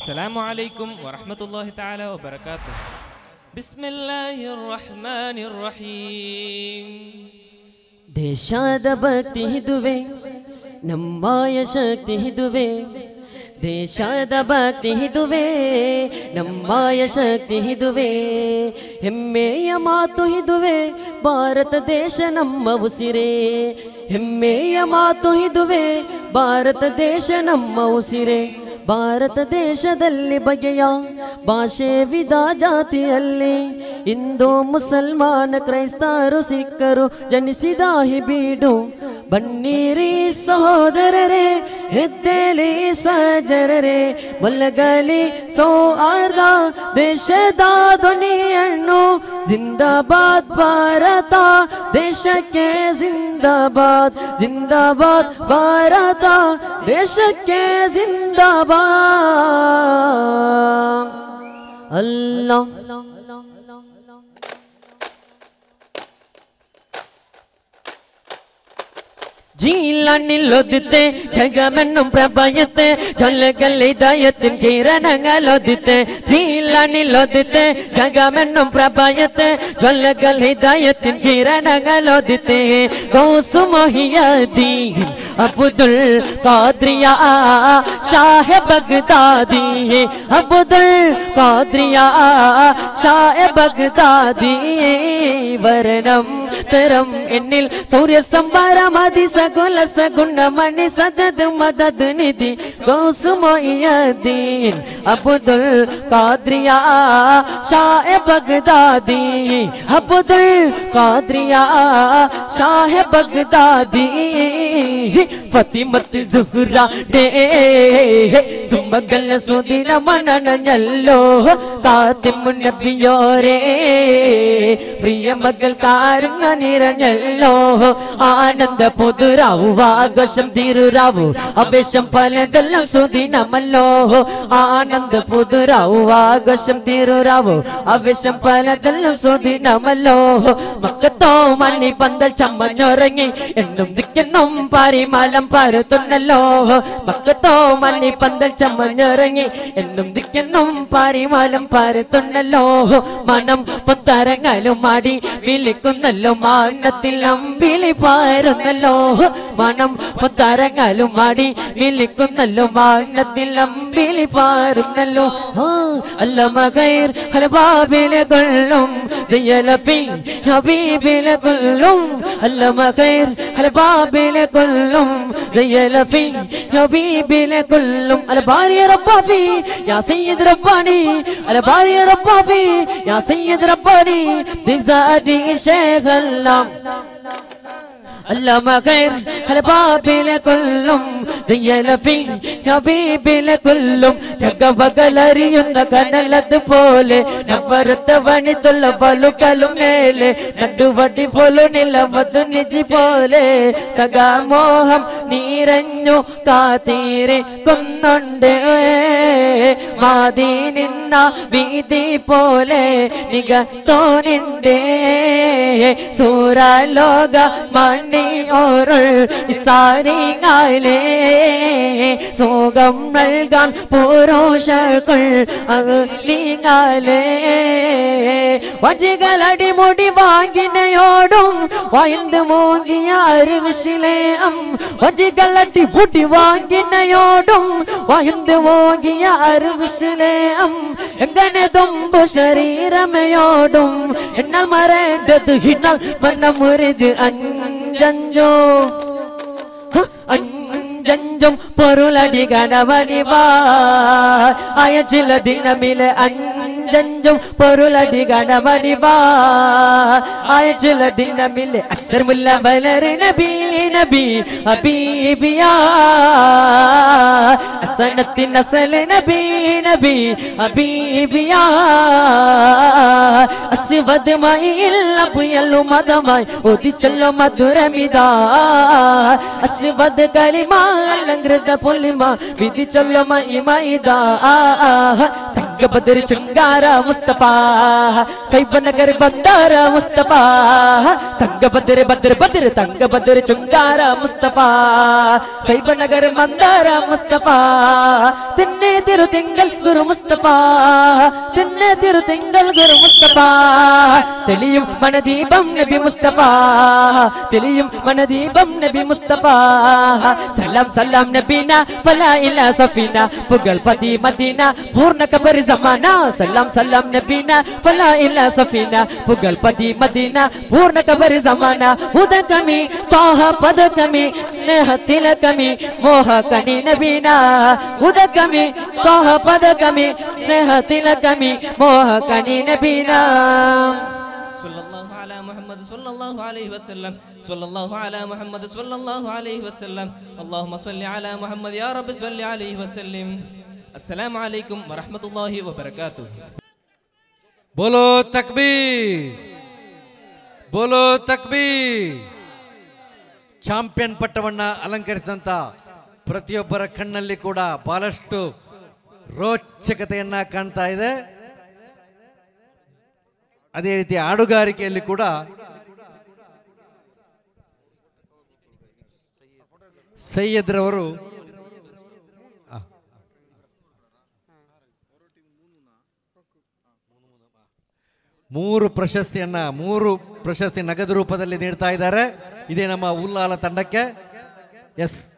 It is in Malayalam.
അസ്സലാമു അലൈക്കും വറഹ്മത്തുള്ളാഹി തആല വബറകാതുഹു. ബിസ്മില്ലാഹിർ റഹ്മാനിർ റഹീം. ದೇಶದ ಭಕ್ತಿ ಇದುವೆ, ನಮ್ಮಾಯ ಶಕ್ತಿ ಇದುವೆ. ದೇಶದ ಭಕ್ತಿ ಇದುವೆ, ನಮ್ಮಾಯ ಶಕ್ತಿ ಇದುವೆ. ಹೆಮ್ಮೆಯ ಮಾತು ಇದುವೆ, ಭಾರತ ದೇಶ ನಮ್ಮ ಉಸಿರೇ. ಹೆಮ್ಮೆಯ ಮಾತು ಇದುವೆ, ಭಾರತ ದೇಶ ನಮ್ಮ ಉಸಿರೇ. ಭಾರತ ದೇಶದಲ್ಲಿ ಬಗೆಯ ಭಾಷೆ ವಿಧ ಜಾತಿಯಲ್ಲಿ ಹಿಂದೂ ಮುಸಲ್ಮಾನ ಕ್ರೈಸ್ತರು ಸಿಖ್ಖರು ಜನಿಸಿದ ಈ ಬೀಡು. ಬನ್ನಿರಿ ಸಹೋದರರೇ, ಎದ್ದೇಳಿ ಸಹಜರರೇ, ಮಲಗಲಿ ಸೌಹಾರ್ದ ದೇಶದ ಧ್ವನಿಯನ್ನು. ಜಿಂದಾಬಾದ್ ಭಾರತ ದೇಶಕ್ಕೆ, ಜಿಂದಾಬಾದ್ ಜಿಂದಾಬಾದ್ ಭಾರತ ದೇಶಕ್ಕೆ, ಜಿಂದಾಬಾದ್. ಅಲ್ಲಾ ജീലാനിലൊതുത്തെ ജഗമെന്നും പ്രഭയത്തെ ജൊല്ലകല്ലിദായത്തിൻ കിരണങ്ങളൊതുത്തെ. ജീലാനിലൊതുത്തെ ജഗമെന്നും പ്രഭയത്തെ ജൊല്ലകല്ലിദായത്തിൻ കിരണങ്ങളൊതുത്തെ. ഗൗസ് മുഹിയുദ്ദീൻ അബ്ദുൽ ഖാദ്രിയ ഷാഹ ബഗ്ദാദി, അബ്ദുൽ ഖാദ്രിയ ഷാഹ ബഗ്ദാദി. വരണം തരം എന്നിൽ സൂര്യ സംഭാരമതി സകുല സഗുണ മണി സദദ് മദദ് നിധി. ഗൗസ് മുഹിയുദ്ദീൻ അബ്ദുൽ ഖാദ്രിയ ഷാഹ ബഗ്ദാദി, അബ്ദുൽ ഖാദ്രിയ ഷാഹ ബഗ്ദാദി. ഫത്തിമത്ത് സുഹ്റ ഡേ സുമഗൽ സുദിന മനനഞ്ഞല്ലോ. ഫാത്തിമുൻ നബിയോരേ പ്രിയ മകൾ കാരുണ്യ നിറഞ്ഞല്ലോ. ആനന്ദ പൊതുരാവു ആഘോഷം തിരുരാവു അവേശം പലതെല്ലാം സുദിനമല്ലോ. ആനന്ദ പൊതുരാവു ആഘോഷം തിരുരാവു അവേശം പലതെല്ലാം സുദിനമല്ലോ. മക്കത്തോ മണി പന്തൽ ചമ്മഞ്ഞുറങ്ങി എന്നും ദിക്കെന്നും പാരിമാലം പരത്തുന്നല്ലോ. മക്കത്തോ മണി പന്തൽ ചമ്മഞ്ഞുറങ്ങി എന്നും ദിക്കെന്നും പാരിമാലം പരത്തുന്നല്ലോ. മണം പൊത്തരങ്ങലും മാടി വിളിക്കുന്നല്ലോ, മാനത്തിൽ അമ്പിളി പാരുന്നല്ലോ. മണം പൊത്തരങ്ങലും മാടി വിളിക്കുന്നല്ലോ, മാനത്തിൽ അമ്പിളി പാരുന്നല്ലോ. അല്ലമ ഖൈർ ഹൽബാബിലെ കൊള്ളും ദിയലഫി ഹബീബിലെ കൊള്ളും. അല്ലമ ഖൈർ ഹൽബാബിലെ കൊള്ളും ദിയലഫി ഹബീബിലെ കൊള്ളും. അൽ ബാരി റബ്ബാഫി യാ സയ്യിദ് റബ്ബാനി, അൽ ബാരി റബ്ബാഫി യാ സയ്യിദ് റബ്ബാനി. ദിസാദി ശൈഖല്ലാം അല്ലമ ഖൈർ ഹൽബാബിലെ കൊള്ളും ദിയലഫി ഹബീബിലെ കൊള്ളും. ജഗവകളറിയുന്ന കനലത് പോലെ നവരത്ത വണിതുള്ള പലുകലും മേലെ നടുവടി പോലും നിലവതു നിജി പോലെ. തകാമോഹം നീരഞ്ഞു കാതീരെ കൊന്നുണ്ട് മാദീനിന്ന വീതി പോലെ നികത്തോനുണ്ട്. സൂരലോക മണി ഓരുൾ സാരിങ്ങാലേ സുഖം നൽകാൻ പുരുഷകൾ അകലിങ്ങാലേ. വജികളടി മുടി വാങ്ങിനയോടും വായന്ത് മോങ്ങിയ അറിവിശിലേം. വജികളടി മുടി വാങ്ങിനയോടും വായന്ത് മോങ്ങിയ അറിവിശിലേം. എങ്ങനെ തുമ്പു ശരീരമയോടും എന്നാൽ മറേണ്ടത് ഹിന്നാൽ മനമുറിത് അഞ്ചഞ്ചോ അഞ്ചഞ്ചും പൊരുളടി ഗണവനിവാ. ആയ ചില ദിനമിലെ അഞ്ചഞ്ചും പൊരുളടി ഗണവനിവാ. ആയ ചില ദിനമിലെ അസർമുല്ല വലർ നബി നബി ഹബീബിയാ. അസനത്തിൻ അസൽ നബി നബി ഹബീബിയാ. അസ്വദമായി ഇല്ലു മതമായി ഒതിച്ചല്ലോ മധുരമിതാ. അസ്വദ കലിമ അലങ്കൃത പൊലിമ വിധിച്ചല്ലോ മഹിമയിതാ. തങ്കബദർ ചുങ്കാര മുസ്തഫ കൈബനഗർ ബന്ദാര മുസ്തഫ. തങ്കബദർ ബദർ ബദർ തങ്കബദർ ചുങ്കാര മുസ്തഫ കൈബനഗർ മന്ദാര മുസ്തഫ. തിന്നെ തിരു തിങ്കൾ ഗുരു മുസ്തഫ തിന്നെ തിരു തിങ്കൾ ഗുരു മുസ്തഫ തെളിയും മനദീപം നബി മുസ്തഫ തെളിയും മനദീപം നബി മുസ്തഫ സലാം സലാം നബീന ഫലാ ഇലാ സഫീന പുകൾ പതി മദീന പൂർണ്ണ കബർ സമാന സലാം സലാം നബീന ഫലാ ഇലാ സഫീന പുകൾ പതി മദീന പൂർണ്ണ കബർ സമാന ഉദകമി താഹ പദകമി സ്നേഹത്തില കമി മോഹ കനി നബീന ഉദകമി താഹ പദകമി സ്നേഹത്തില കമി മോഹ കനി നബീന സല്ലല്ലാഹു അലാ മുഹമ്മദ് സല്ലല്ലാഹു അലൈഹി വസല്ലം സല്ലല്ലാഹു അലാ മുഹമ്മദ് സല്ലല്ലാഹു അലൈഹി വസല്ലം അല്ലാഹുമ്മ സ്വല്ലി അലാ മുഹമ്മദ് യാ റബ്ബി സ്വല്ലി അലൈഹി വസല്ലം അസ്സലാമു അലൈക്കും വറഹ്മത്തുള്ളാഹി വബറകാതുഹു बोलो तकबीर बोलो तकबीर ಚಾಂಪಿಯನ್ ಪಟ್ಟವನ್ನ ಅಲಂಕರಿಸಿದಂತ ಪ್ರತಿಯೊಬ್ಬರ ಕಣ್ಣಲ್ಲಿ ಕೂಡ ಬಹಳಷ್ಟು ರೋಚಕತೆಯನ್ನ ಕಾಣ್ತಾ ಇದೆ. ಅದೇ ರೀತಿ ಹಾಡುಗಾರಿಕೆಯಲ್ಲಿ ಕೂಡ ಸೈಯದ್ರವರು ಮೂರು ಪ್ರಶಸ್ತಿ ನಗದು ರೂಪದಲ್ಲಿ ನೀಡ್ತಾ ಇದ್ದಾರೆ. ಇದೇ ನಮ್ಮ ಉಲ್ಲಾಲ ತಂಡಕ್ಕೆ. ಎಸ್